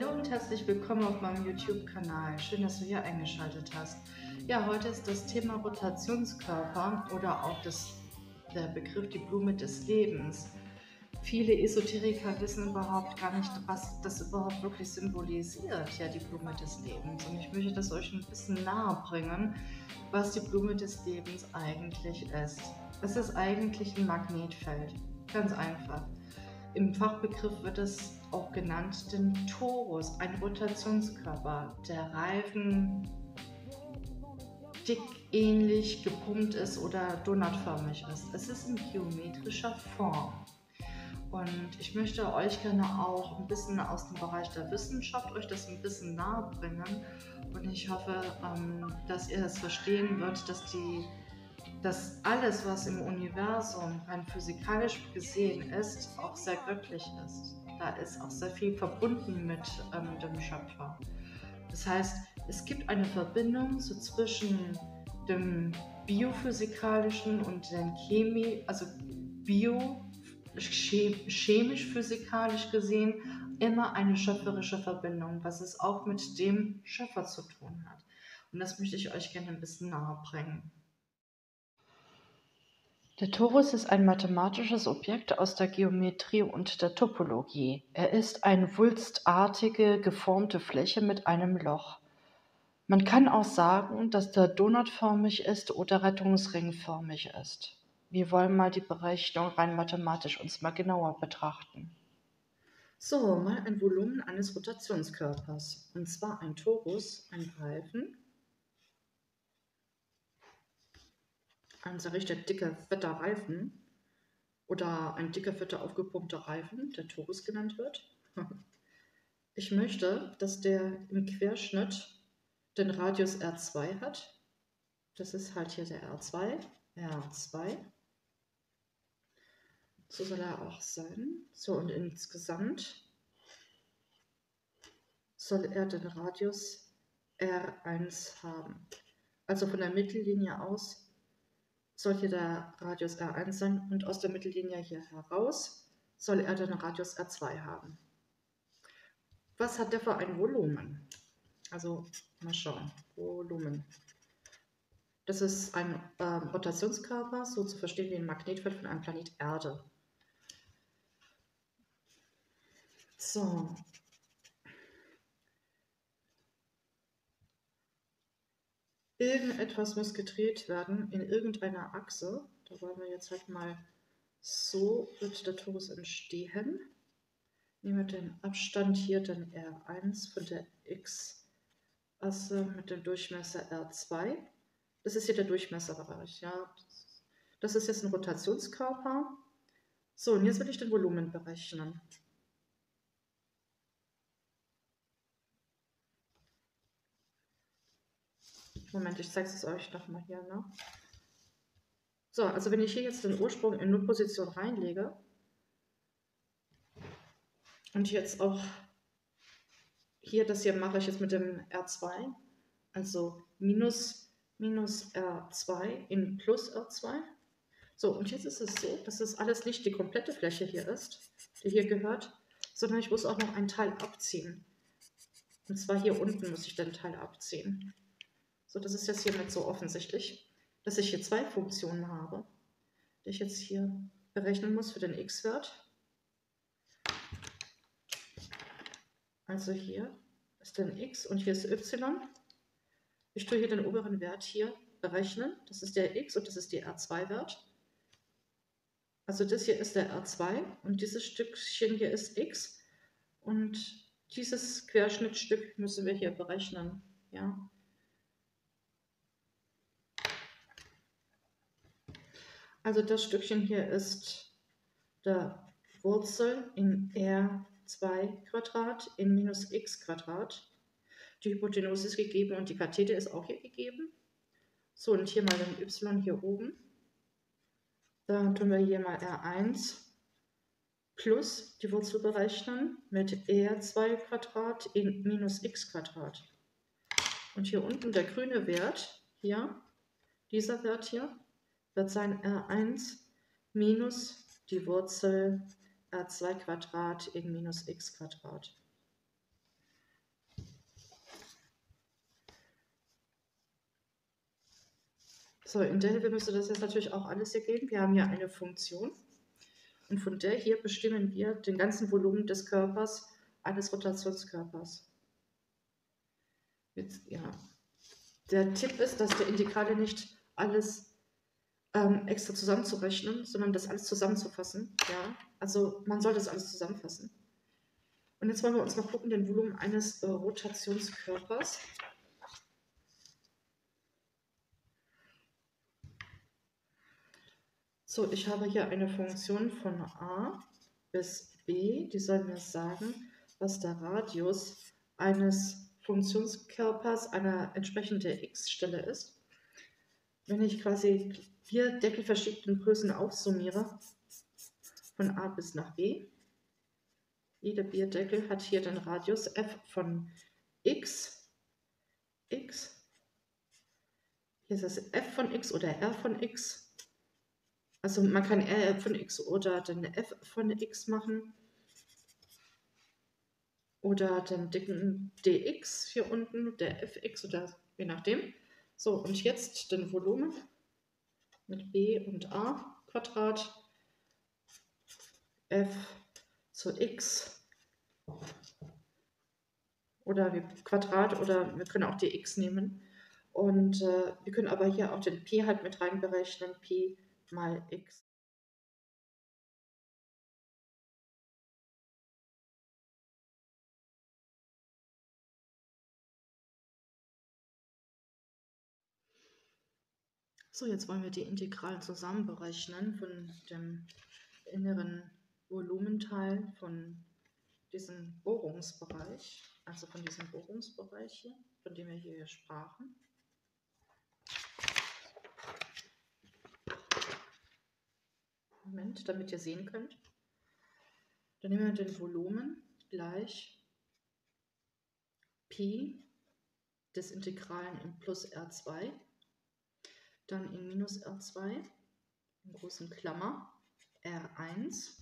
Hallo und herzlich willkommen auf meinem YouTube-Kanal. Schön, dass du hier eingeschaltet hast. Ja, heute ist das Thema Rotationskörper oder auch der Begriff die Blume des Lebens. Viele Esoteriker wissen überhaupt gar nicht, was das überhaupt wirklich symbolisiert, ja, die Blume des Lebens. Und ich möchte das euch ein bisschen nahe bringen, was die Blume des Lebens eigentlich ist. Es ist eigentlich ein Magnetfeld, ganz einfach. Im Fachbegriff wird es auch genannt den Torus, ein Rotationskörper, der Reifen dick ähnlich gepumpt ist oder donutförmig ist. Es ist in geometrischer Form. Und ich möchte euch gerne auch ein bisschen aus dem Bereich der Wissenschaft euch das ein bisschen nahe bringen. Und ich hoffe, dass ihr es verstehen wird, dass alles, was im Universum rein physikalisch gesehen ist, auch sehr göttlich ist. Da ist auch sehr viel verbunden mit dem Schöpfer. Das heißt, es gibt eine Verbindung so zwischen dem biophysikalischen und den chemisch-physikalisch gesehen immer eine schöpferische Verbindung, was es auch mit dem Schöpfer zu tun hat. Und das möchte ich euch gerne ein bisschen nahe bringen. Der Torus ist ein mathematisches Objekt aus der Geometrie und der Topologie. Er ist eine wulstartige, geformte Fläche mit einem Loch. Man kann auch sagen, dass der donutförmig ist oder rettungsringförmig ist. Wir wollen mal die Berechnung rein mathematisch uns mal genauer betrachten. So, mal ein Volumen eines Rotationskörpers. Und zwar ein Torus, ein Reifen, ein sehr richtig dicker, fetter Reifen oder ein dicker, fetter, aufgepumpter Reifen, der Torus genannt wird. Ich möchte, dass der im Querschnitt den Radius R2 hat. Das ist halt hier der R2. So soll er auch sein. So, und insgesamt soll er den Radius R1 haben. Also von der Mittellinie aus soll hier der Radius R1 sein und aus der Mittellinie hier heraus soll er den Radius R2 haben. Was hat der für ein Volumen? Also mal schauen, Volumen. Das ist ein Rotationskörper, so zu verstehen wie ein Magnetfeld von einem Planet Erde. So. Irgendetwas muss gedreht werden in irgendeiner Achse. Da wollen wir jetzt halt mal, so wird der Torus entstehen. Nehmen wir den Abstand hier, den R1 von der X-Achse mit dem Durchmesser R2. Das ist hier der Durchmesserbereich. Ja. Das ist jetzt ein Rotationskörper. So, und jetzt will ich den Volumen berechnen. Moment, ich zeige es euch nochmal hier. Ne? So, also wenn ich hier jetzt den Ursprung in Nullposition reinlege und jetzt auch hier, das hier mache ich jetzt mit dem R2, also minus R2 in plus R2. So, und jetzt ist es so, dass das alles nicht die komplette Fläche hier ist, die hier gehört, sondern ich muss auch noch einen Teil abziehen. Und zwar hier unten muss ich den Teil abziehen. So, das ist jetzt hiermit so offensichtlich, dass ich hier zwei Funktionen habe, die ich jetzt hier berechnen muss für den x-Wert. Also hier ist dann x und hier ist y. Ich tue hier den oberen Wert hier berechnen. Das ist der x und das ist der R2-Wert. Also das hier ist der R2 und dieses Stückchen hier ist x. Und dieses Querschnittstück müssen wir hier berechnen. Ja. Also das Stückchen hier ist der Wurzel in R2 in minus x Quadrat. Die Hypotenuse ist gegeben und die Kathete ist auch hier gegeben. So, und hier mal den y hier oben. Dann tun wir hier mal R1 plus die Wurzel berechnen mit R2 in minus x Quadrat. Und hier unten der grüne Wert, hier, dieser Wert hier, wird sein R1 minus die Wurzel R2 in minus x Quadrat. So, in der Hilfe müsste das jetzt natürlich auch alles hier gehen. Wir haben hier eine Funktion und von der hier bestimmen wir den ganzen Volumen des Körpers, eines Rotationskörpers. Jetzt, ja. Der Tipp ist, dass der Integrale nicht alles extra zusammenzurechnen, sondern das alles zusammenzufassen. Ja? Also man soll das alles zusammenfassen. Und jetzt wollen wir uns mal gucken, den Volumen eines Rotationskörpers. So, ich habe hier eine Funktion von a bis b, die soll mir sagen, was der Radius eines Funktionskörpers einer entsprechenden x-Stelle ist. Wenn ich quasi 4 Deckel verschiedenen Größen aufsummiere, von a bis nach b, jeder Bierdeckel hat hier den Radius f von x. Hier ist das f von x oder r von x. Also man kann r von x oder den f von x machen. Oder den dicken dx hier unten, der fx oder je nachdem. So, und jetzt den Volumen mit b und a Quadrat f zu x oder Quadrat oder wir können auch dx nehmen. Und wir können aber hier auch den Pi halt mit rein berechnen, Pi mal x. So, jetzt wollen wir die Integralen zusammen berechnen von dem inneren Volumenteil von diesem Bohrungsbereich, also von diesem Bohrungsbereich hier, von dem wir hier sprachen. Moment, damit ihr sehen könnt. Dann nehmen wir den Volumen gleich Pi des Integralen in plus R2, dann in minus R2, in großen Klammer, R1.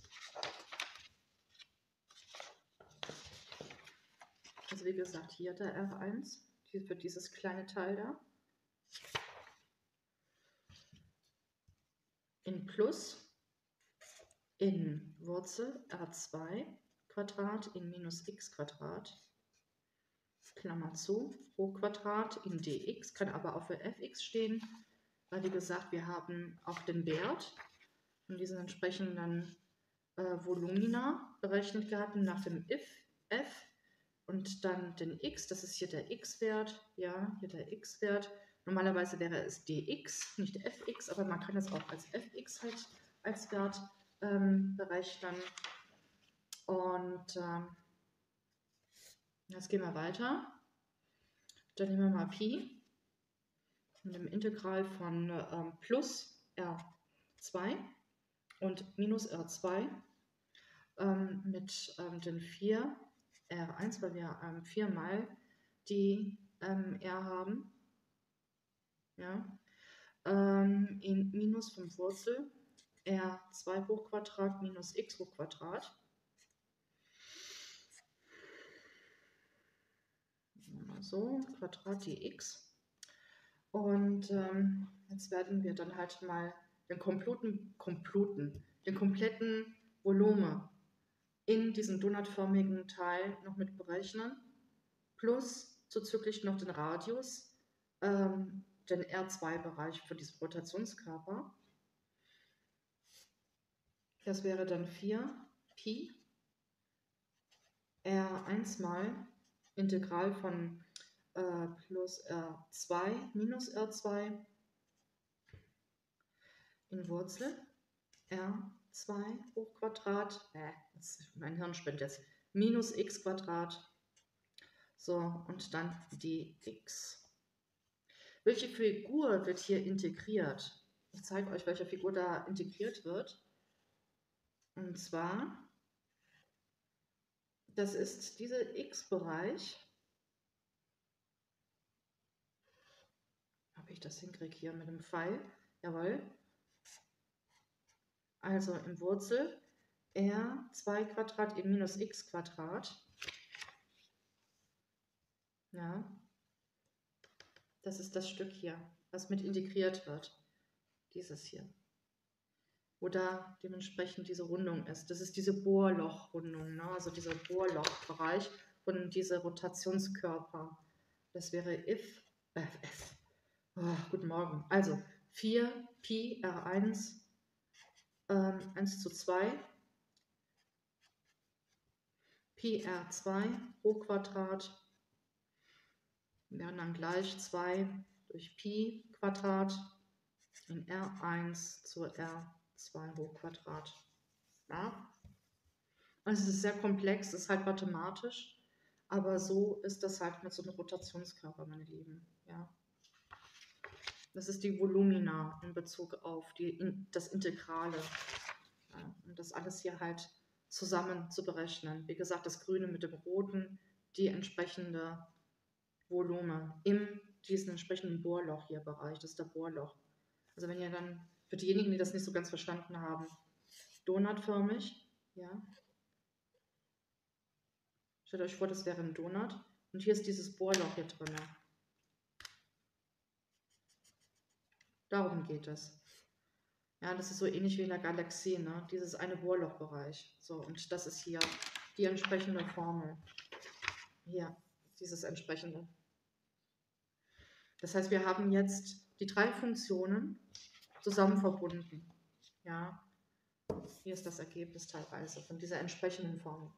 Also wie gesagt, hier der R1, für dieses kleine Teil da. In plus, in Wurzel R2 Quadrat in minus x Quadrat, Klammer zu, Hochquadrat in dx, kann aber auch für fx stehen, weil wie gesagt, wir haben auch den Wert von diesen entsprechenden Volumina berechnet gehabt nach dem f und dann den x, das ist hier der x-Wert, ja, hier der x-Wert. Normalerweise wäre es dx, nicht fx, aber man kann es auch als fx halt als Wert berechnen. Und jetzt gehen wir weiter. Dann nehmen wir mal Pi mit dem Integral von plus R2 und minus R2 mit den 4 R1, weil wir 4 mal die R haben. Ja. In minus vom Wurzel R2 Hochquadrat minus x Hochquadrat. So, Quadrat dx. Und jetzt werden wir dann halt mal den kompletten Volumen in diesem donutförmigen Teil noch mit berechnen, plus zuzüglich noch den Radius, den R2-Bereich für diesen Rotationskörper. Das wäre dann 4 Pi R1 mal Integral von plus R2 minus R2 in Wurzel R2 Hochquadrat, mein Hirn spinnt jetzt, minus x Quadrat, so, und dann dx. Welche Figur wird hier integriert? Ich zeige euch, welche Figur da integriert wird. Und zwar, das ist dieser x-Bereich. Ob ich das hinkriege hier mit dem Pfeil? Jawohl. Also im Wurzel R2 Quadrat in minus x Quadrat. Ja. Das ist das Stück hier, was mit integriert wird. Dieses hier, wo da dementsprechend diese Rundung ist. Das ist diese Bohrlochrundung, ne? Also dieser Bohrlochbereich und diese Rotationskörper. Das wäre F. Guten Morgen. Also 4 Pi R1 1:2 Pi R2 Hochquadrat wären dann gleich 2 durch Pi Quadrat in R1 zu R2 Hochquadrat. Ja? Also es ist sehr komplex, es ist halt mathematisch, aber so ist das halt mit so einem Rotationskörper, meine Lieben. Ja? Das ist die Volumina in Bezug auf das Integrale. Ja? Und das alles hier halt zusammen zu berechnen. Wie gesagt, das Grüne mit dem Roten, die entsprechende Volumen in diesem entsprechenden Bohrloch hier Bereich, das ist der Bohrloch. Also wenn ihr dann, für diejenigen, die das nicht so ganz verstanden haben, donutförmig, ja. Stellt euch vor, das wäre ein Donut und hier ist dieses Bohrloch hier drin. Darum geht es. Ja, das ist so ähnlich wie in der Galaxie, ne? Dieses eine Bohrlochbereich. So, und das ist hier die entsprechende Formel. Hier, dieses entsprechende. Das heißt, wir haben jetzt die 3 Funktionen zusammen verbunden. Ja, hier ist das Ergebnis teilweise von dieser entsprechenden Formel.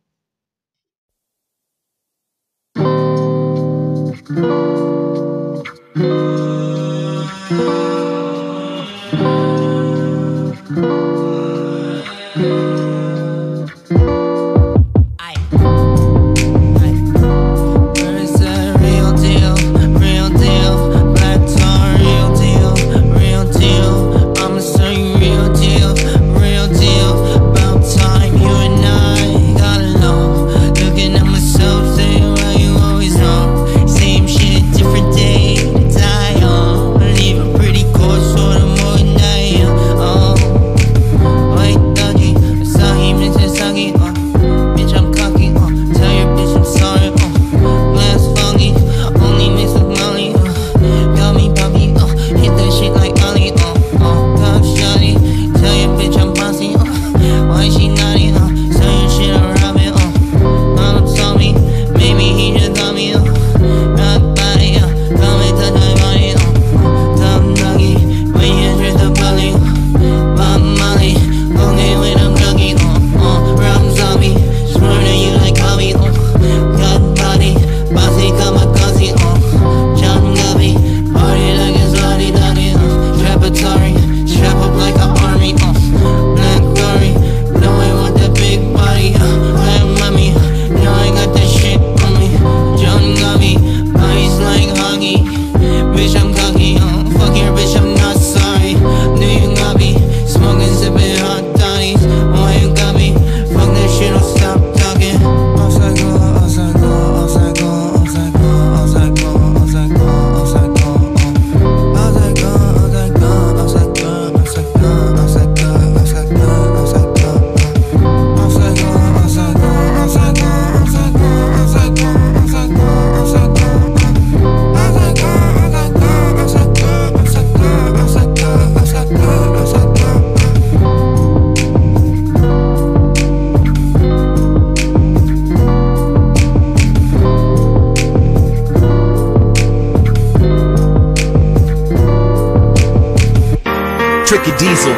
Tricky Diesel.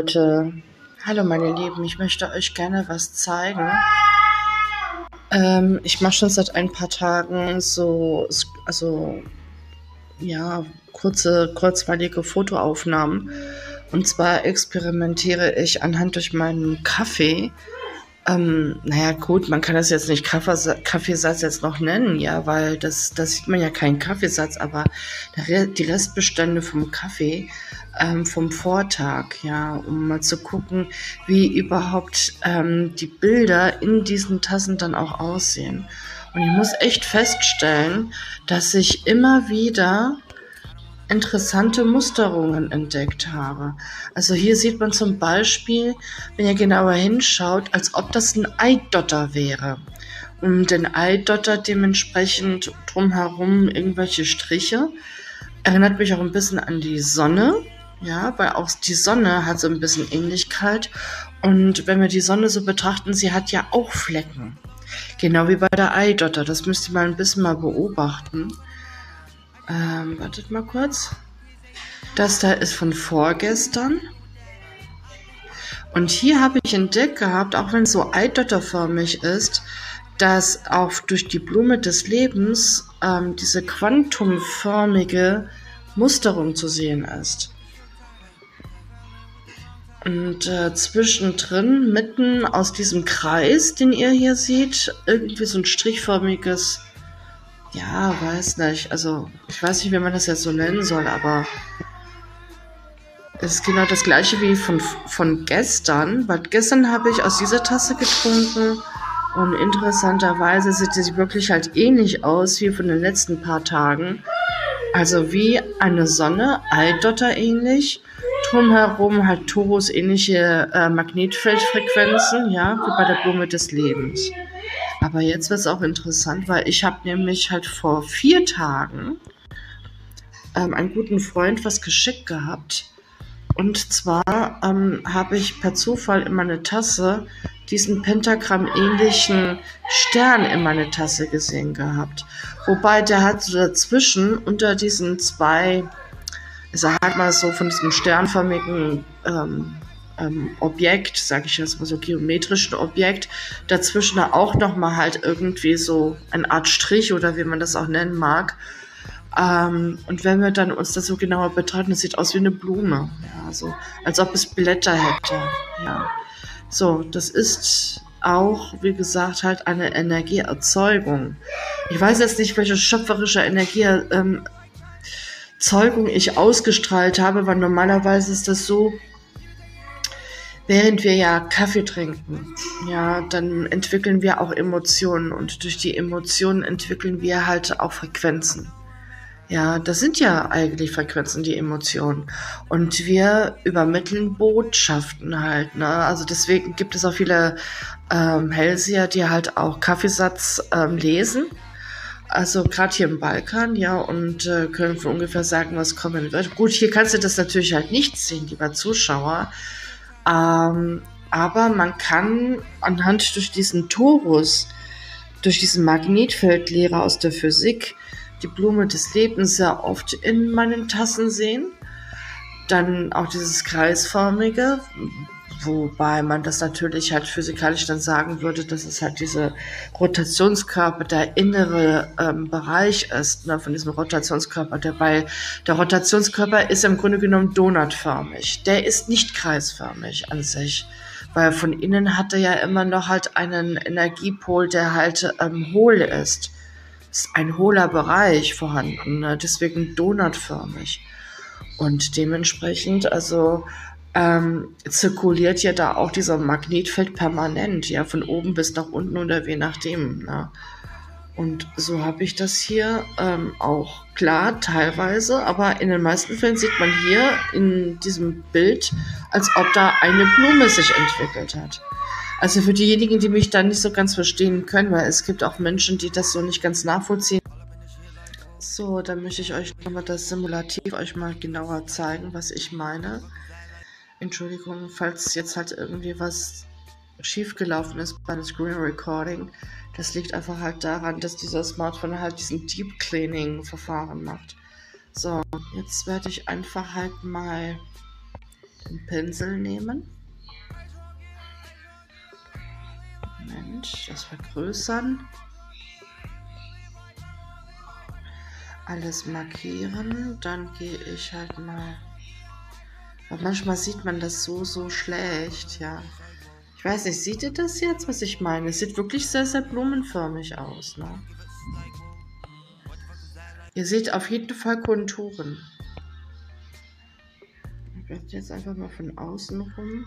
Leute, hallo meine Lieben, ich möchte euch gerne was zeigen. Ich mache schon seit ein paar Tagen kurzweilige Fotoaufnahmen. Und zwar experimentiere ich anhand durch meinen Kaffee. Naja gut, man kann das jetzt nicht Kaffeesatz jetzt noch nennen, ja, weil das sieht man ja keinen Kaffeesatz, aber die Restbestände vom Kaffee vom Vortag, ja, um mal zu gucken, wie überhaupt die Bilder in diesen Tassen dann auch aussehen. Und ich muss echt feststellen, dass ich immer wieder interessante Musterungen entdeckt habe. Also hier sieht man zum Beispiel, wenn ihr genauer hinschaut, als ob das ein Eidotter wäre. Und den Eidotter dementsprechend drumherum irgendwelche Striche. Erinnert mich auch ein bisschen an die Sonne, ja, weil auch die Sonne hat so ein bisschen Ähnlichkeit. Und wenn wir die Sonne so betrachten, sie hat ja auch Flecken. Genau wie bei der Eidotter. Das müsst ihr mal ein bisschen beobachten. Wartet mal kurz. Das da ist von vorgestern. Und hier habe ich entdeckt gehabt, auch wenn es so eidotterförmig ist, dass auch durch die Blume des Lebens diese quantumförmige Musterung zu sehen ist. Und zwischendrin, mitten aus diesem Kreis, den ihr hier seht, irgendwie so ein strichförmiges, ja, weiß nicht, also ich weiß nicht, wie man das jetzt so nennen soll, aber es ist genau das gleiche wie von gestern, weil gestern habe ich aus dieser Tasse getrunken und interessanterweise sieht sie wirklich halt ähnlich aus wie von den letzten paar Tagen. Also wie eine Sonne, Eidotter ähnlich, drumherum halt Taurus ähnliche Magnetfeldfrequenzen, ja, wie bei der Blume des Lebens. Aber jetzt wird es auch interessant, weil ich habe nämlich halt vor 4 Tagen einen guten Freund was geschickt gehabt. Und zwar habe ich per Zufall in meine Tasse diesen Pentagramm-ähnlichen Stern in meine Tasse gesehen gehabt. Wobei der hat so dazwischen unter diesen zwei, ich sag mal so von diesem sternförmigen Objekt, sage ich jetzt mal so geometrischen Objekt, dazwischen auch nochmal halt irgendwie so eine Art Strich oder wie man das auch nennen mag. Und wenn wir dann uns das so genauer betrachten, das sieht aus wie eine Blume, ja, so als ob es Blätter hätte, ja. So, das ist auch, wie gesagt, halt eine Energieerzeugung. Ich weiß jetzt nicht, welche schöpferische Energieerzeugung ich ausgestrahlt habe, weil normalerweise ist das so, während wir ja Kaffee trinken, ja, dann entwickeln wir auch Emotionen und durch die Emotionen entwickeln wir halt auch Frequenzen. Ja, das sind ja eigentlich Frequenzen, die Emotionen. Und wir übermitteln Botschaften halt, ne? Also deswegen gibt es auch viele Hellseher, die halt auch Kaffeesatz lesen. Also gerade hier im Balkan, ja, und können von ungefähr sagen, was kommen wird. Gut, hier kannst du das natürlich halt nicht sehen, lieber Zuschauer. Aber man kann anhand durch diesen Torus, durch diesen Magnetfeldlehrer aus der Physik, die Blume des Lebens sehr oft in meinen Tassen sehen. Dann auch dieses kreisförmige, wobei man das natürlich halt physikalisch dann sagen würde, dass es halt diese Rotationskörper, der innere Bereich ist, ne, von diesem Rotationskörper. Der Rotationskörper ist im Grunde genommen donutförmig. Der ist nicht kreisförmig an sich, weil von innen hat er ja immer noch halt einen Energiepol, der halt hohl ist. Ist ein hohler Bereich vorhanden, ne? Deswegen donutförmig. Und dementsprechend, also zirkuliert ja da auch dieser Magnetfeld permanent, ja, von oben bis nach unten oder je nachdem. Ne? Und so habe ich das hier auch klar, teilweise, aber in den meisten Fällen sieht man hier in diesem Bild, als ob da eine Blume sich entwickelt hat. Also für diejenigen, die mich da nicht so ganz verstehen können, weil es gibt auch Menschen, die das so nicht ganz nachvollziehen. So, dann möchte ich euch nochmal das Simulativ euch mal genauer zeigen, was ich meine. Entschuldigung, falls jetzt halt irgendwie was schiefgelaufen ist beim Screen Recording. Das liegt einfach halt daran, dass dieser Smartphone halt diesen Deep Cleaning Verfahren macht. So, jetzt werde ich einfach halt mal Den Pinsel nehmen. Moment, das vergrößern. Alles markieren. Dann gehe ich halt mal. Aber manchmal sieht man das so schlecht, ja. Ich weiß nicht, seht ihr das jetzt, was ich meine? Es sieht wirklich sehr, sehr blumenförmig aus, ne? Ihr seht auf jeden Fall Konturen. Ich werde jetzt einfach mal von außen rum.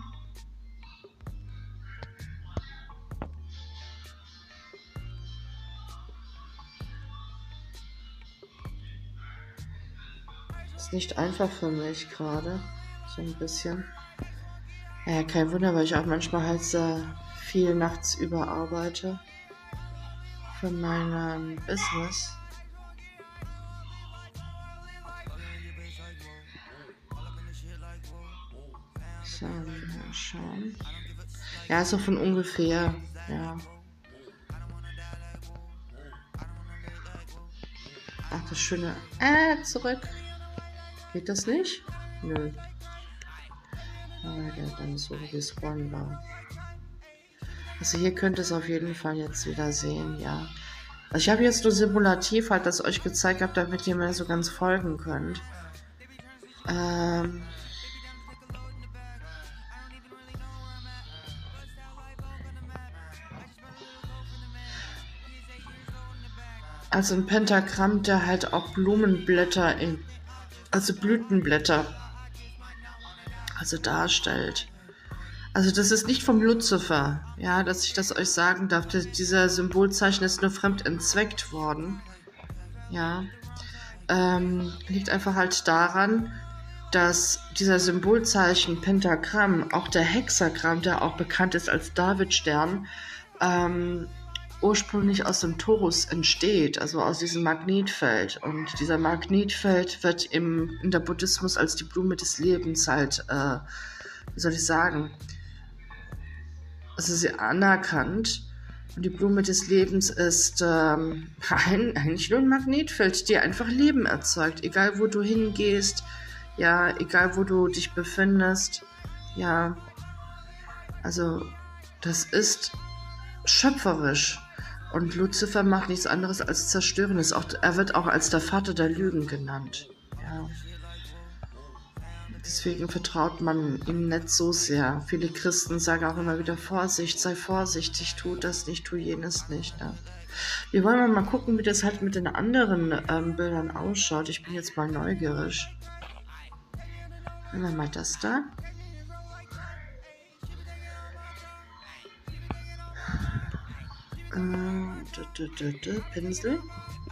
Ist nicht einfach für mich gerade. So ein bisschen. Ja, kein Wunder, weil ich auch manchmal halt sehr viel nachts überarbeite. Für mein Business. So, mal schauen. Ja, so von ungefähr, ja. Ach, das Schöne. Zurück. Geht das nicht? Nö. Aber der dann so respawn war. Also hier könnt ihr es auf jeden Fall jetzt wieder sehen, ja. Also ich habe jetzt nur simulativ halt das euch gezeigt habe, damit ihr mir so ganz folgen könnt. Also ein Pentagramm, der halt auch Blumenblätter also Blütenblätter, also darstellt. Also das ist nicht vom Luzifer, ja, dass ich das euch sagen darf. Dieser Symbolzeichen ist nur fremd entzweckt worden, ja. Liegt einfach halt daran, dass dieser Symbolzeichen Pentagramm, auch der Hexagramm, der auch bekannt ist als Davidstern, ursprünglich aus dem Torus entsteht, also aus diesem Magnetfeld. Und dieser Magnetfeld wird in der Buddhismus als die Blume des Lebens halt, wie soll ich sagen, also sie anerkannt. Und die Blume des Lebens ist eigentlich nur ein Magnetfeld, die einfach Leben erzeugt, egal wo du hingehst, ja, egal wo du dich befindest, ja, also das ist schöpferisch. Und Luzifer macht nichts anderes als zerstören. Er wird auch als der Vater der Lügen genannt. Ja. Deswegen vertraut man ihm nicht so sehr. Viele Christen sagen auch immer wieder Vorsicht, sei vorsichtig, tu das nicht, tu jenes nicht. Ne? Wir wollen mal gucken, wie das halt mit den anderen Bildern ausschaut. Ich bin jetzt mal neugierig. Nehmen wir mal das da. Pinsel.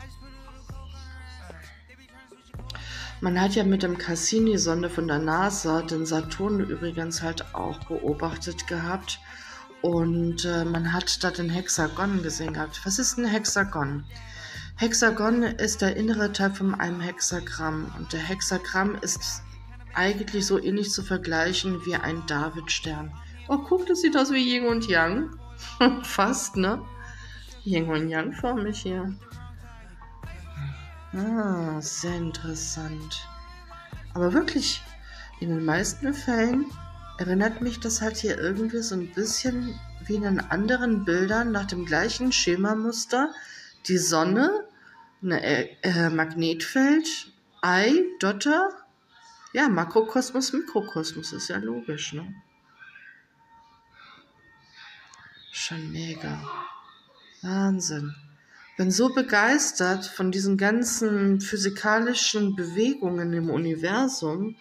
Man hat ja mit dem Cassini-Sonde von der NASA den Saturn übrigens halt auch beobachtet gehabt und man hat da den Hexagon gesehen gehabt. Was ist ein Hexagon? Hexagon ist der innere Teil von einem Hexagramm und der Hexagramm ist eigentlich so ähnlich zu vergleichen wie ein Davidstern. Oh, guck, das sieht aus wie Yin und Yang. Fast, ne? Yin und Yang förmig hier. Ah, sehr interessant. Aber wirklich, in den meisten Fällen erinnert mich das halt hier irgendwie so ein bisschen wie in den anderen Bildern nach dem gleichen Schemamuster. Die Sonne, ein Magnetfeld, Ei, Dotter. Ja, Makrokosmos, Mikrokosmos, ist ja logisch, ne? Schon mega. Wahnsinn. Bin so begeistert von diesen ganzen physikalischen Bewegungen im Universum.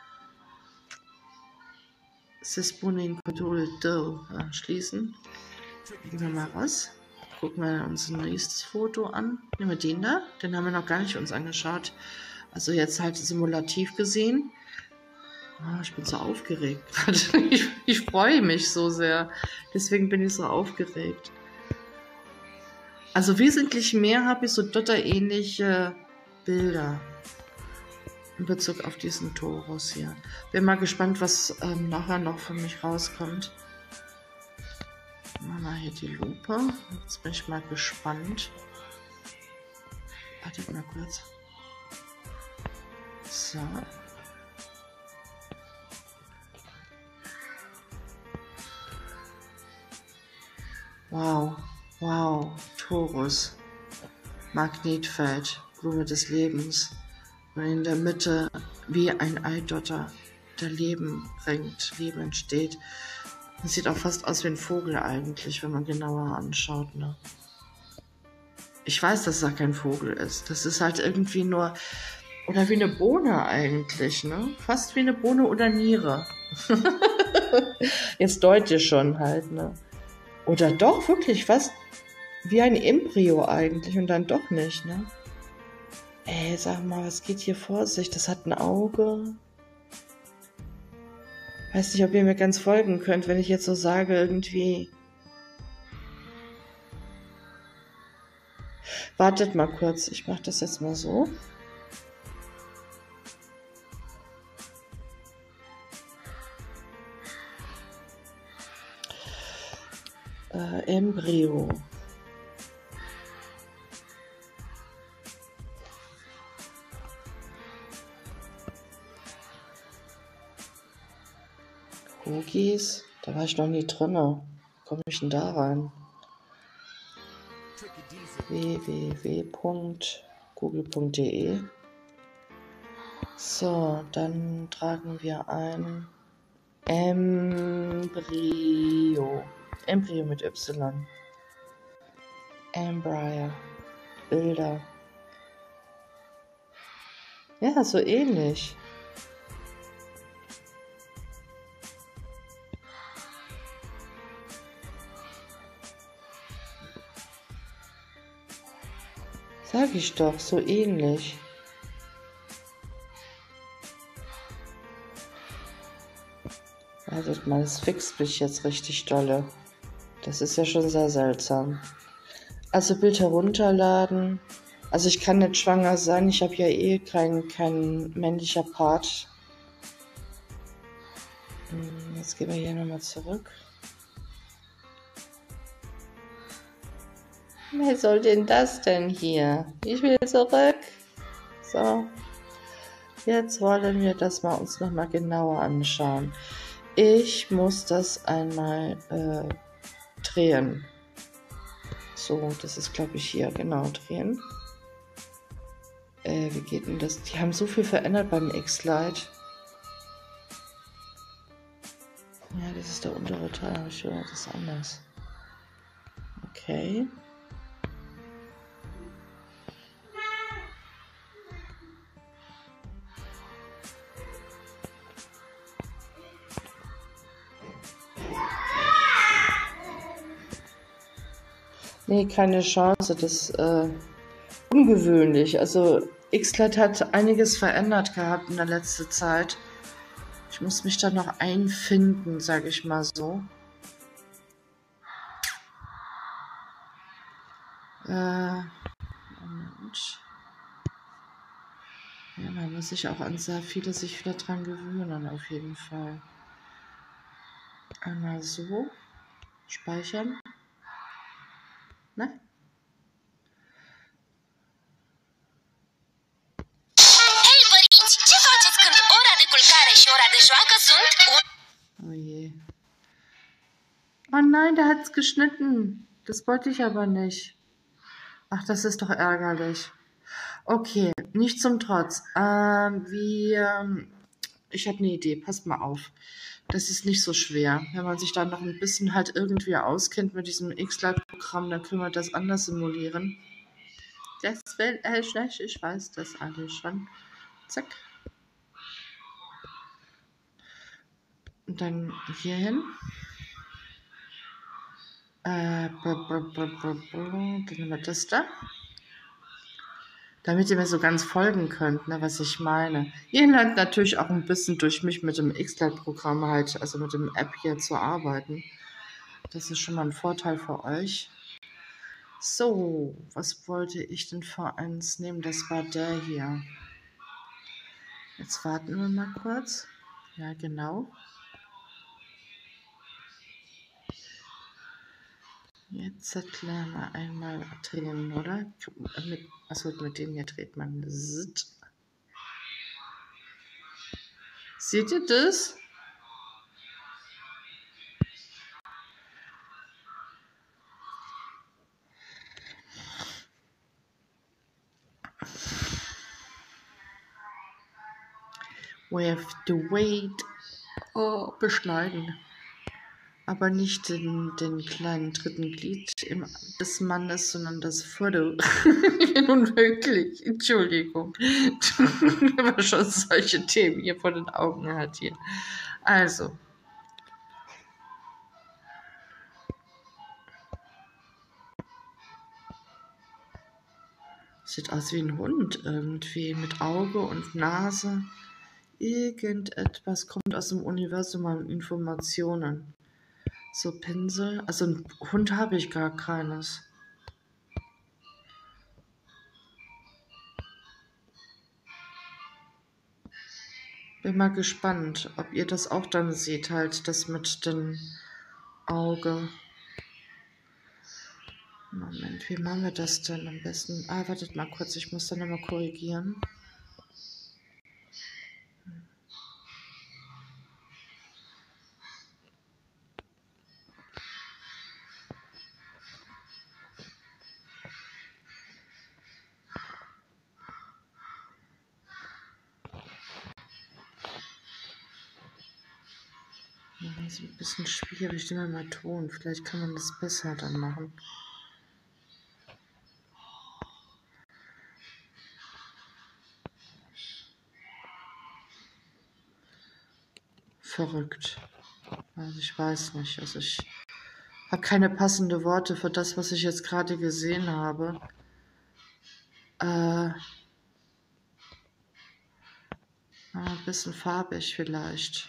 Sespunin Control schließen. Gehen wir mal raus. Gucken wir uns ein nächstes Foto an. Nehmen wir den da. Den haben wir noch gar nicht uns angeschaut. Also jetzt halt simulativ gesehen. Oh, ich bin so aufgeregt gerade. Ich freue mich so sehr. Deswegen bin ich so aufgeregt. Also wesentlich mehr habe ich so Dotter-ähnliche Bilder in Bezug auf diesen Torus hier. Bin mal gespannt, was nachher noch für mich rauskommt. Machen wir hier die Lupe. Jetzt bin ich mal gespannt. Wartet mal kurz. So. Wow, wow, Taurus, Magnetfeld, Blume des Lebens. Und in der Mitte wie ein Eidotter, der Leben bringt, Leben entsteht. Das sieht auch fast aus wie ein Vogel eigentlich, wenn man genauer anschaut, ne? Ich weiß, dass es auch kein Vogel ist. Das ist halt irgendwie nur, oder wie eine Bohne eigentlich, ne? Fast wie eine Bohne oder Niere. Jetzt deut ihr schon halt, ne? Oder doch wirklich fast wie ein Embryo eigentlich und dann doch nicht, ne? Ey, sag mal, was geht hier vor sich? Das hat ein Auge. Weiß nicht, ob ihr mir ganz folgen könnt, wenn ich jetzt so sage, irgendwie. Wartet mal kurz, ich mache das jetzt mal so. Embryo. Cookies? Da war ich noch nie drinne. Wie komme ich denn da rein? www.google.de. So, dann tragen wir ein Embryo. Embryo mit Y. Embryo. Bilder. Ja, so ähnlich. Sag ich doch, so ähnlich. Wartet mal, es fixt mich jetzt richtig dolle. Das ist ja schon sehr seltsam. Also Bild herunterladen. Also ich kann nicht schwanger sein, ich habe ja eh kein männlicher Part. Jetzt gehen wir hier nochmal zurück. Wer soll denn das denn hier? Ich will zurück. So. Jetzt wollen wir das mal uns nochmal genauer anschauen. Ich muss das einmal drehen. So, das ist glaube ich hier. Genau, drehen. Wie geht denn das? Die haben so viel verändert beim X-Lite. Ja, das ist der untere Teil, aber ich höre das ist anders. Okay. Nee, keine Chance. Das ist ungewöhnlich. Also X-Lite hat einiges verändert gehabt in der letzten Zeit. Ich muss mich da noch einfinden, sage ich mal so. Moment. Ja, man muss sich auch an sehr viele sich wieder dran gewöhnen, auf jeden Fall. Einmal so. Speichern. Ne? Hei părinți, ce faceți când ora de culcare și ora de joacă sunt Oh je. Oh nein, der hat's geschnitten. Das wollte ich aber nicht. Ach, das ist doch ärgerlich. Okay, nicht zum Trotz. Ich habe eine Idee, passt mal auf. Das ist nicht so schwer. Wenn man sich dann noch ein bisschen halt irgendwie auskennt mit diesem X-Lite-Programm, dann können wir das anders simulieren. Das will schlecht, ich weiß das alles schon. Zack. Und dann hier hin. Dann nehmen wir das da. Damit ihr mir so ganz folgen könnt, ne, was ich meine. Ihr lernt natürlich auch ein bisschen durch mich mit dem X-Lite-Programm halt, also mit dem App hier zu arbeiten. Das ist schon mal ein Vorteil für euch. So, was wollte ich denn für eins nehmen? Das war der hier. Jetzt warten wir mal kurz. Ja, genau. Jetzt erklären wir einmal drehen, oder? Mit denen hier dreht man. Seht ihr das? We have to wait. Oh, beschneiden. Aber nicht den kleinen dritten Glied des Mannes, sondern das Foto. Unmöglich, Entschuldigung. Wenn man schon solche Themen hier vor den Augen hat hier. Also. Sieht aus wie ein Hund irgendwie, mit Auge und Nase. Irgendetwas kommt aus dem Universum an Informationen. So Pinsel. Also einen Hund habe ich gar keines. Bin mal gespannt, ob ihr das auch dann seht, halt das mit dem Auge. Moment, wie machen wir das denn am besten? Ah, wartet mal kurz, ich muss da nochmal korrigieren. Das ist ein bisschen schwierig, den wir mal tun. Vielleicht kann man das besser dann machen. Verrückt. Also ich weiß nicht. Also ich habe keine passenden Worte für das, was ich jetzt gerade gesehen habe. Ein bisschen farbig vielleicht.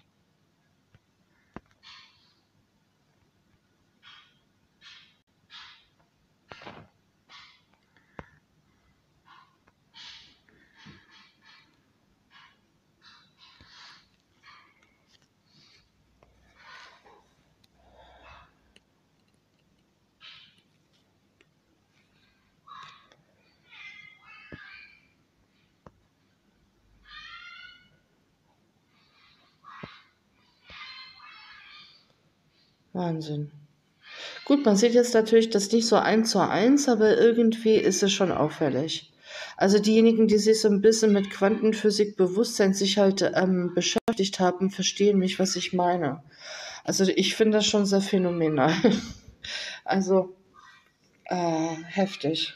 Wahnsinn. Gut, man sieht jetzt natürlich das nicht so 1:1, aber irgendwie ist es schon auffällig. Also diejenigen, die sich so ein bisschen mit Quantenphysik, Bewusstseinssicherheit beschäftigt haben, verstehen mich, was ich meine. Also ich finde das schon sehr phänomenal. Also heftig.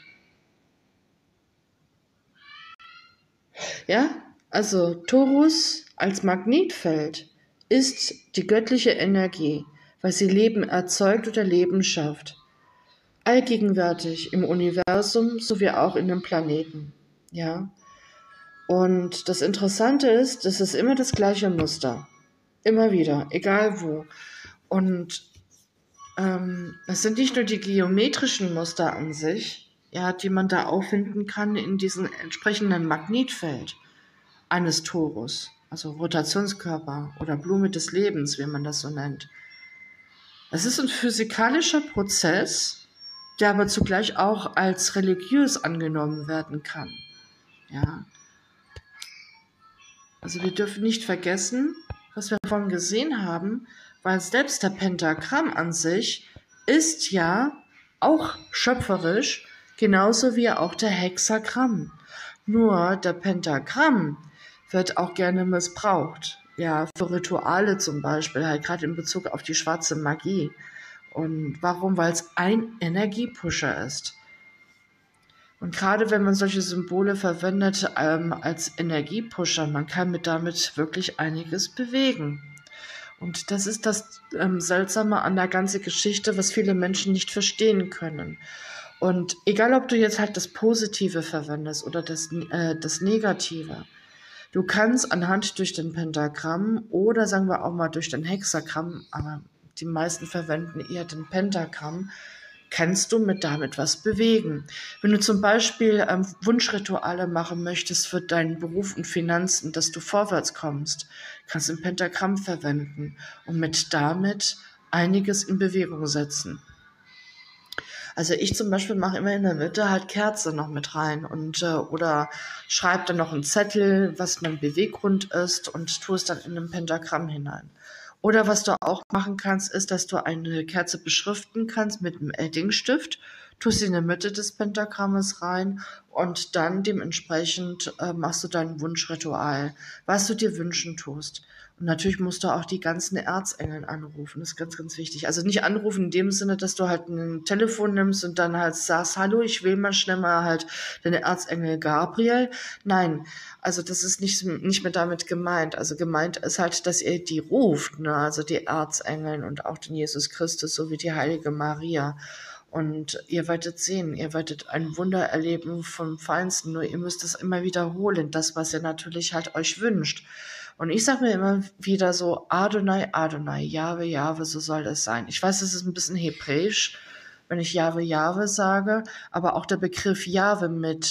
Ja, also Taurus als Magnetfeld ist die göttliche Energie, weil sie Leben erzeugt oder Leben schafft. Allgegenwärtig im Universum sowie auch in den Planeten. Ja. Und das Interessante ist, das ist immer das gleiche Muster. Immer wieder, egal wo. Und es sind nicht nur die geometrischen Muster an sich, ja, die man da auffinden kann in diesem entsprechenden Magnetfeld eines Torus, also Rotationskörper oder Blume des Lebens, wie man das so nennt. Es ist ein physikalischer Prozess, der aber zugleich auch als religiös angenommen werden kann. Ja. Also wir dürfen nicht vergessen, was wir vorhin gesehen haben, weil selbst der Pentagramm an sich ist ja auch schöpferisch, genauso wie auch der Hexagramm. Nur der Pentagramm wird auch gerne missbraucht, ja, für Rituale zum Beispiel, halt gerade in Bezug auf die schwarze Magie. Und warum? Weil es ein Energiepusher ist. Und gerade wenn man solche Symbole verwendet als Energiepusher, man kann damit wirklich einiges bewegen. Und das ist das Seltsame an der ganzen Geschichte, was viele Menschen nicht verstehen können. Und egal, ob du jetzt halt das Positive verwendest oder das Negative, du kannst anhand durch den Pentagramm oder sagen wir auch mal durch den Hexagramm, aber die meisten verwenden eher den Pentagramm, kannst du damit was bewegen. Wenn du zum Beispiel Wunschrituale machen möchtest für deinen Beruf und Finanzen, dass du vorwärts kommst, kannst du ein Pentagramm verwenden und damit einiges in Bewegung setzen. Also ich zum Beispiel mache immer in der Mitte halt Kerze noch mit rein und oder schreibe dann noch einen Zettel, was mein Beweggrund ist und tue es dann in ein Pentagramm hinein. Oder was du auch machen kannst, ist, dass du eine Kerze beschriften kannst mit einem Eddingstift. tust sie in der Mitte des Pentagrammes rein und dann dementsprechend machst du dein Wunschritual, was du dir wünschen tust. Und natürlich musst du auch die ganzen Erzengel anrufen. Das ist ganz, ganz wichtig. Also nicht anrufen in dem Sinne, dass du halt ein Telefon nimmst und dann halt sagst, hallo, ich will mal schnell mal halt den Erzengel Gabriel. Nein, also das ist nicht mehr damit gemeint. Also gemeint ist halt, dass ihr die ruft, ne? Also die Erzengel und auch den Jesus Christus sowie die heilige Maria. Und ihr werdet sehen, ihr werdet ein Wunder erleben vom Feinsten. Nur ihr müsst es immer wiederholen, das, was ihr natürlich halt euch wünscht. Und ich sage mir immer wieder so, Adonai, Adonai, Jahwe, Jahwe, so soll es sein. Ich weiß, es ist ein bisschen hebräisch, wenn ich Jahwe, Jahwe sage, aber auch der Begriff Jahwe mit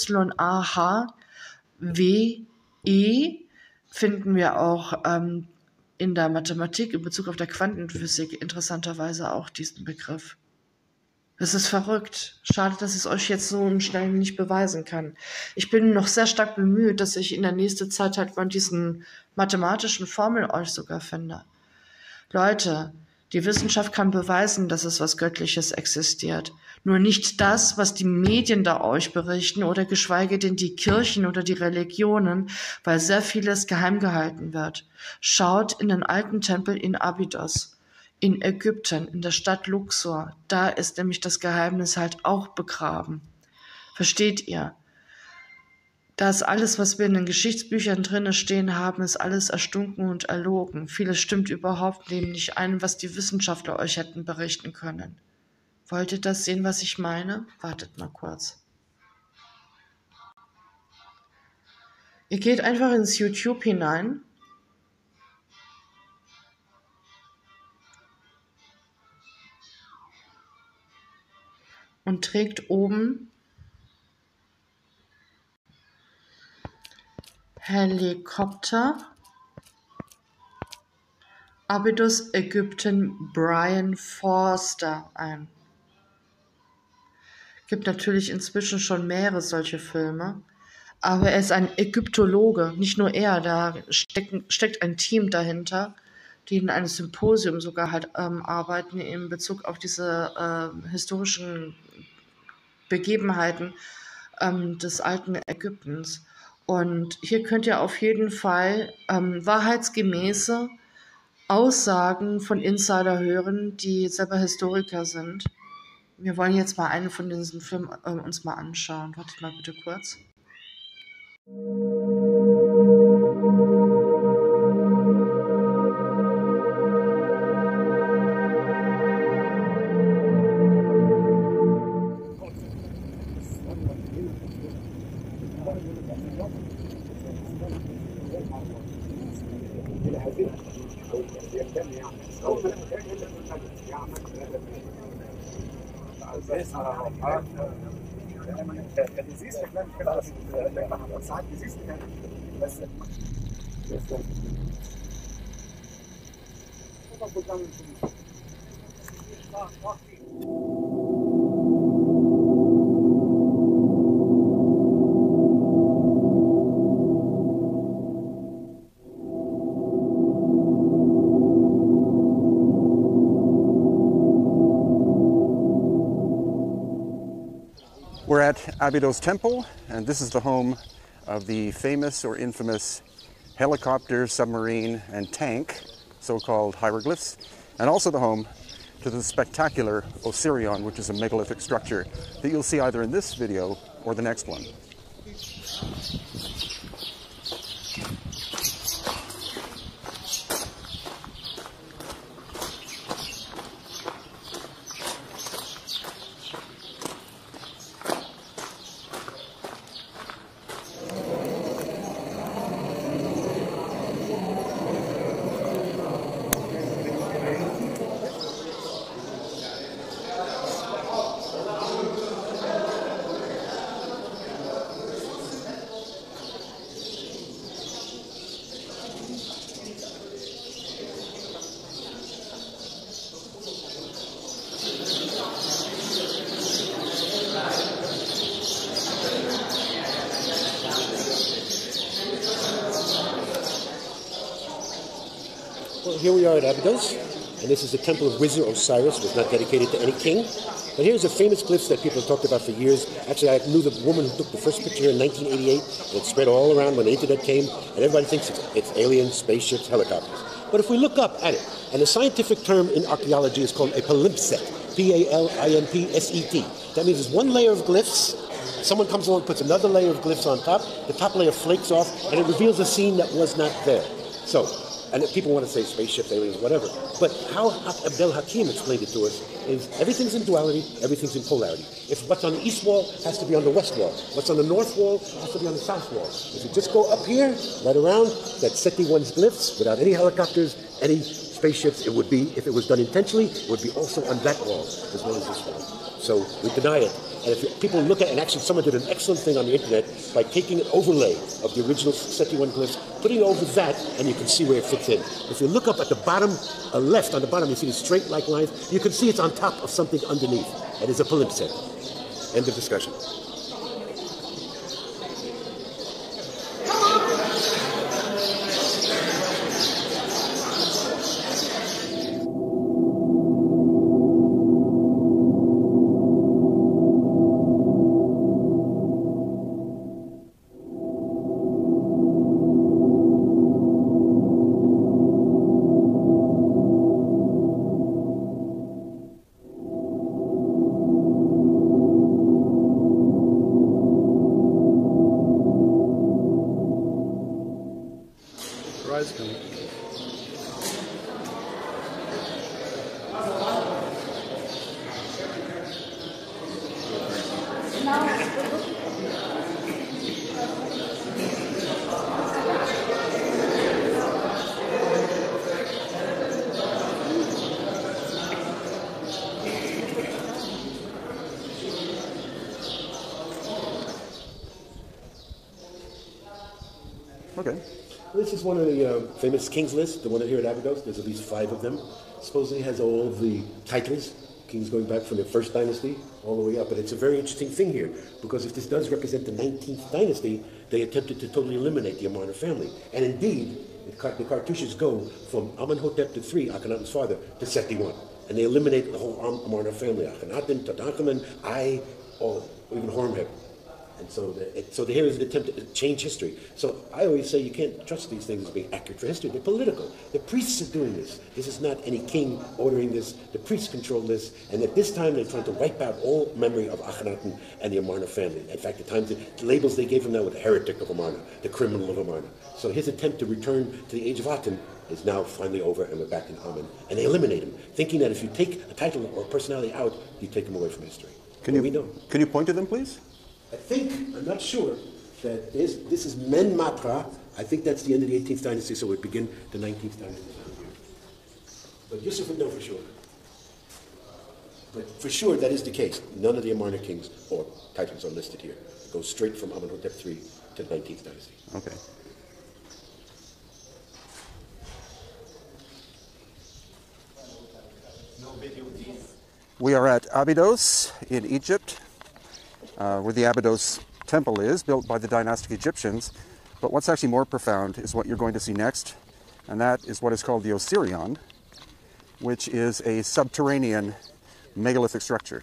Y-A-H-W-E finden wir auch in der Mathematik in Bezug auf der Quantenphysik interessanterweise auch diesen Begriff. Das ist verrückt. Schade, dass ich es euch jetzt so schnell nicht beweisen kann. Ich bin noch sehr stark bemüht, dass ich in der nächsten Zeit halt von diesen mathematischen Formeln euch sogar finde. Leute, die Wissenschaft kann beweisen, dass es was Göttliches existiert. Nur nicht das, was die Medien da euch berichten oder geschweige denn die Kirchen oder die Religionen, weil sehr vieles geheim gehalten wird. Schaut in den alten Tempel in Abydos. In Ägypten, in der Stadt Luxor, da ist nämlich das Geheimnis halt auch begraben. Versteht ihr? Das alles, was wir in den Geschichtsbüchern drinne stehen haben, ist alles erstunken und erlogen. Vieles stimmt überhaupt nicht ein, was die Wissenschaftler euch hätten berichten können. Wollt ihr das sehen, was ich meine? Wartet mal kurz. Ihr geht einfach ins YouTube hinein. Und trägt oben Helikopter Abydos Ägypten Brian Forster ein. Gibt natürlich inzwischen schon mehrere solche Filme, aber er ist ein Ägyptologe, nicht nur er, da steckt ein Team dahinter, die in einem Symposium sogar halt arbeiten in Bezug auf diese historischen Begebenheiten des alten Ägyptens. Und hier könnt ihr auf jeden Fall wahrheitsgemäße Aussagen von Insider hören, die selber Historiker sind. Wir wollen jetzt mal einen von diesen Filmen uns mal anschauen. Wartet mal bitte kurz. We're at Abydos Temple, and this is the home of the famous or infamous helicopter, submarine, and tank, so-called hieroglyphs, and also the home to the spectacular Osirion, which is a megalithic structure that you'll see either in this video or the next one. Well, here we are at Abydos, and this is the temple of Wizard Osiris. It was not dedicated to any king. But here's a famous glyphs that people have talked about for years. Actually, I knew the woman who took the first picture in 1988, and it spread all around when the internet came, and everybody thinks it's aliens, spaceships, helicopters. But if we look up at it, and the scientific term in archaeology is called a palimpsest, P-A-L-I-M-P-S-E-T. That means there's one layer of glyphs, someone comes along and puts another layer of glyphs on top, the top layer flakes off, and it reveals a scene that was not there. So, and people want to say spaceships, aliens, whatever. But how Abdel Hakim explained it to us is everything's in duality, everything's in polarity. If what's on the east wall has to be on the west wall, what's on the north wall has to be on the south wall. If you just go up here, right around, that SETI 1's glyphs, without any helicopters, any spaceships, it would be, if it was done intentionally, it would be also on that wall, as well as this wall. So we deny it. And if people look at, and actually someone did an excellent thing on the internet by taking an overlay of the original SETI 1 glyphs, putting it over that, and you can see where it fits in. If you look up at the bottom, left on the bottom, you see these straight like lines, you can see it's on top of something underneath. It is a palimpsest. End of discussion. Rise coming. Okay. This is one of the famous kings list, the one here at Abydos. There's at least 5 of them. Supposedly has all of the titles, kings going back from the first dynasty all the way up. But it's a very interesting thing here, because if this does represent the 19th dynasty, they attempted to totally eliminate the Amarna family. And indeed, the cartouches go from Amenhotep III, Akhenaten's father, to Seti I. And they eliminate the whole Amarna family, Akhenaten, Tutankhamun, even Horemheb. And so here is an attempt to change history. So I always say you can't trust these things as being accurate for history. They're political. The priests are doing this. This is not any king ordering this. The priests control this. And at this time, they're trying to wipe out all memory of Akhenaten and the Amarna family. In fact, the labels they gave him now were the heretic of Amarna, the criminal of Amarna. So his attempt to return to the age of Aten is now finally over, and we're back in Amen. And they eliminate him, thinking that if you take a title or a personality out, you take him away from history. Can you point to them, please? I think, I'm not sure, that this is Men Mapra. I think that's the end of the 18th dynasty, so we begin the 19th dynasty. But Yusuf would know for sure. But for sure, that is the case. None of the Amarna kings or titles are listed here. It goes straight from Amenhotep III to the 19th dynasty. Okay. We are at Abydos in Egypt, where the Abydos temple is, built by the dynastic Egyptians. But what's actually more profound is what you're going to see next, and that is what is called the Osirion, which is a subterranean megalithic structure.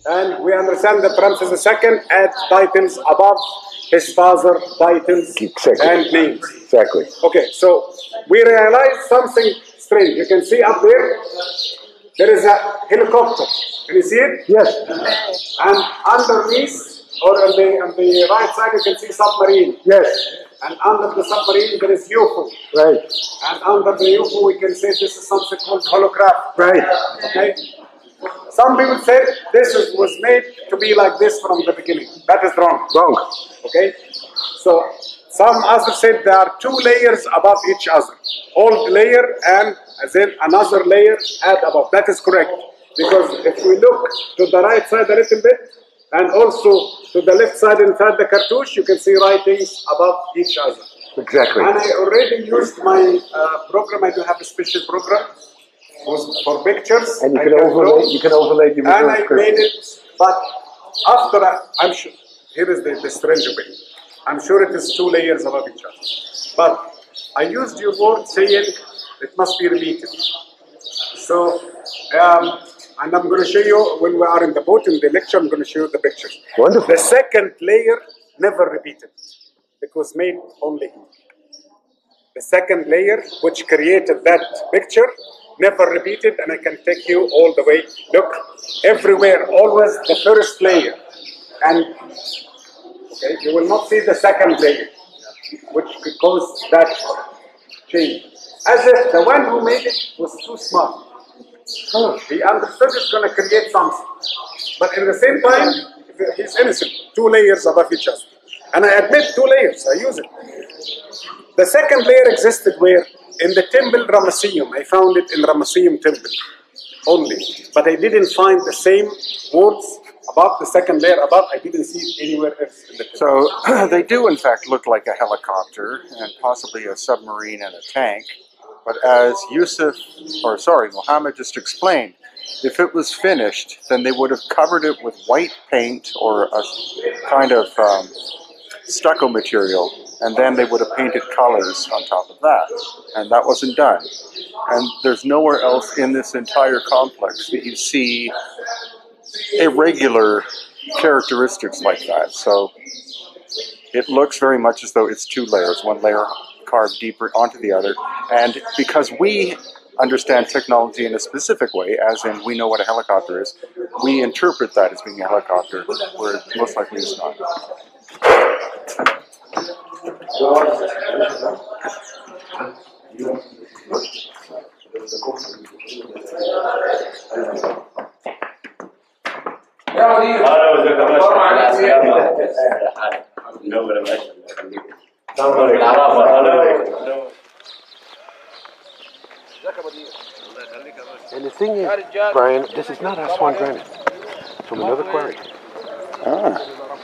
And we understand that Ramses II had titles above his father, titles and names. Exactly. Okay, so we realize something strange. You can see up there is a helicopter. Can you see it? Yes. And underneath, or on the right side, you can see submarine. Yes. And under the submarine, there is UFO. Right. And under the UFO, we can say this is something called holograph. Right. Okay? Some people say was made to be like this from the beginning. That is wrong. Wrong. Okay? So, some others said there are two layers above each other. Old layer and then another layer add above. That is correct. Because if we look to the right side a little bit, and also to the left side inside the cartouche, you can see writings above each other. Exactly. And I already used my program. I do have a special program for pictures. And you can overlay the and I made it, but after I'm sure, here is the strange way. I'm sure it is two layers above each other. But I used your word saying it must be repeated. So, and I'm going to show you when we are in the boat in the lecture, I'm going to show you the pictures. Wonderful. The second layer never repeated. It was made only here. The second layer, which created that picture, never repeated, and I can take you all the way. Look, everywhere, always the first layer. And, okay, you will not see the second layer, which could cause that change. As if the one who made it was too smart. He understood it's going to create something. But in the same time, he's innocent. Two layers above each other. And I admit, two layers, I use it. The second layer existed where? In the temple Ramesseum. I found it in Ramesseum temple only. But I didn't find the same words above the second layer above. I didn't see it anywhere else in the temple. So they do in fact look like a helicopter and possibly a submarine and a tank. But as Mohammed just explained, if it was finished, then they would have covered it with white paint or a kind of stucco material, and then they would have painted colors on top of that. And that wasn't done. And there's nowhere else in this entire complex that you see irregular characteristics like that. So it looks very much as though it's two layers, one layer carved deeper onto the other. And because we understand technology in a specific way, as in we know what a helicopter is, we interpret that as being a helicopter, where it most likely is not. And the thing is, Brian, this is not Aswan granite. It's from another quarry. Ah.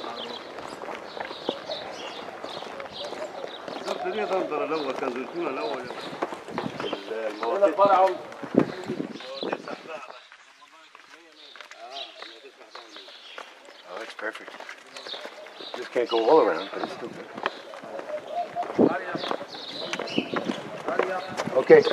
Oh, it's perfect. Just can't go all around, but it's still good. Okay.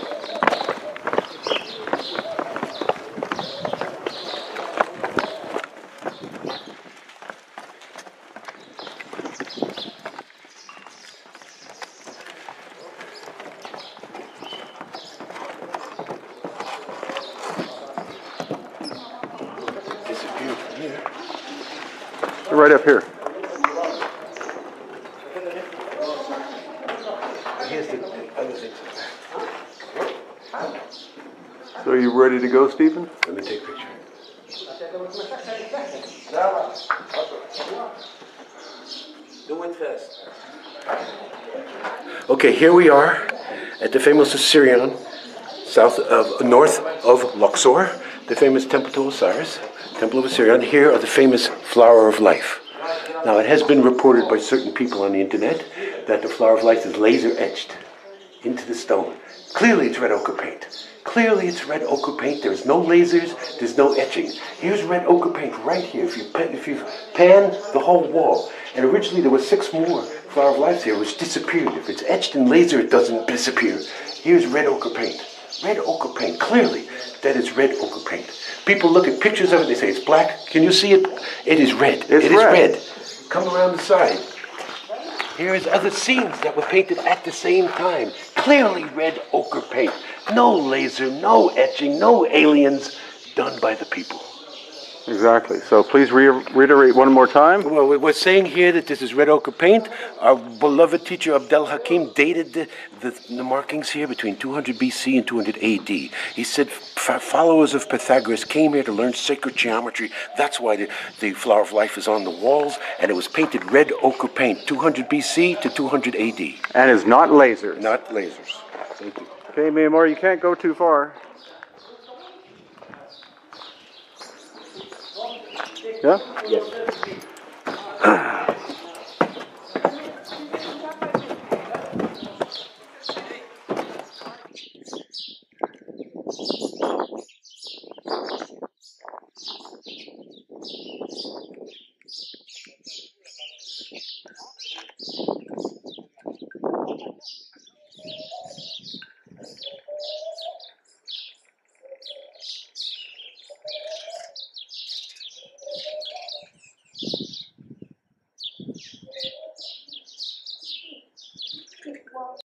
Right up here. Here's the other things. So are you ready to go, Stephen? Let me take a picture. Okay, here we are at the famous Osirion, north of Luxor, the famous Temple to Osiris, Temple of Osirion. Here are the famous Flower of Life. Now, it has been reported by certain people on the internet that the Flower of Life is laser etched into the stone. Clearly, it's red ochre paint. Clearly, it's red ochre paint. There's no lasers. There's no etching. Here's red ochre paint right here. If you pan the whole wall, and originally there were 6 more Flower of Life here, which disappeared. If it's etched in laser, it doesn't disappear. Here's red ochre paint. Red ochre paint, clearly, that is red ochre paint. People look at pictures of it, they say it's black. Can you see it? It is red. It's It is red. red. Come around the side. Here is other scenes that were painted at the same time. Clearly red ochre paint. No laser, no etching, no aliens, done by the people. Exactly. So please reiterate one more time. Well, we're saying here that this is red ochre paint. Our beloved teacher Abdel Hakim dated the markings here between 200 BC and 200 AD. He said followers of Pythagoras came here to learn sacred geometry. That's why the Flower of Life is on the walls, and it was painted red ochre paint, 200 BC to 200 AD. And is not lasers. Not lasers. Thank you. Okay, Myanmar, you can't go too far. Yeah? Yes.